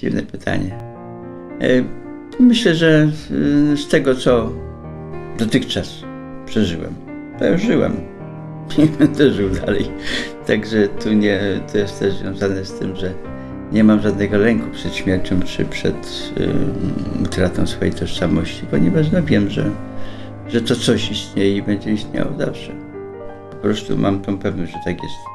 Dziwne pytanie. Myślę, że z tego, co dotychczas przeżyłem, to już żyłem i będę żył dalej. Także to jest też związane z tym, że nie mam żadnego lęku przed śmiercią czy przed utratą swojej tożsamości, ponieważ wiem, że to coś istnieje i będzie istniało zawsze. Po prostu mam tą pewność, że tak jest.